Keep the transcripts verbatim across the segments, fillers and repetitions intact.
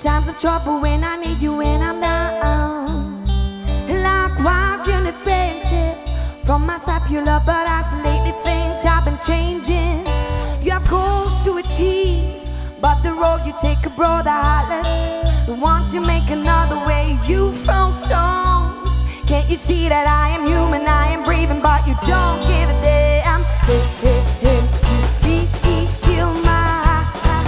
times of trouble, when I need you, when I'm down. Likewise, you need friendship from my side, you love, but as lately things have been changing. You have goals to achieve, but the road you take abroad are heartless. And once you make another way, you throw stones. Can't you see that I am human, I am breathing, but you don't give a damn. Hey, hey, hey, you feel my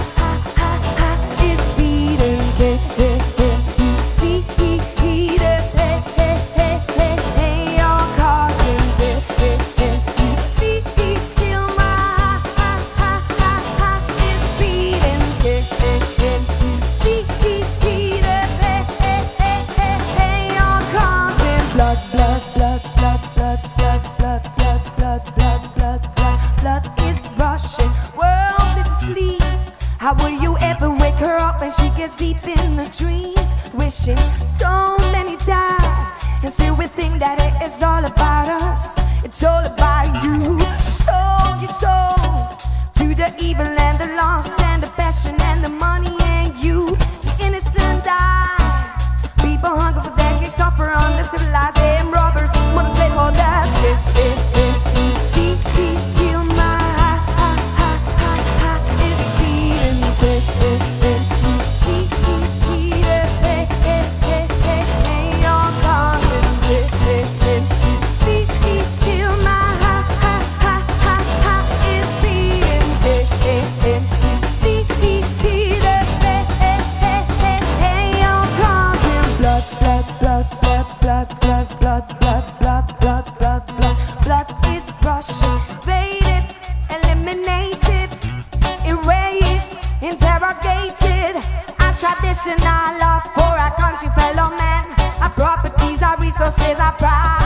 heart is beating. Hey, hey, hey, you see it. Hey, hey, hey, hey, hey, you're causing. Hey, hey, hey, you feel my heart is beating. Hey, hey, hey, you see it. Hey, hey, hey, hey, hey, you're causing. Blood, blood, blood, blood, blood, blood, blood, blood, blood, blood, blood, blood, blood is rushing. World is asleep. How will you ever wake her up when she gets deep in the dreams? Wishing so many die, and still we think that it is all about us. It's all about you. Sold your soul to the evil and the lost and the passion and the money and you. The innocent die. People hunger for decades, suffer under civilized damn robbers, wanna slave holders. Hey, hey, hey, feel, feel, feel my heart, heart, heart, heart is beating. Hey, hey, hey, see, hey, hey, hey, hey, hey, hey, you're causing. Hey, hey, hey, feel, feel, feel my heart, heart, heart, heart, heart is beating. Hey, hey, hey, see, hey, hey, hey, hey, hey, hey, hey, you're causing. Blood, blood, blood, blood, blood, blood, blood, blood, blood, blood, blood, blood, blood is rushing. Faded, eliminated, erased, interrogated. Our traditional love for our country, fellow men. Our properties, our resources, our pride.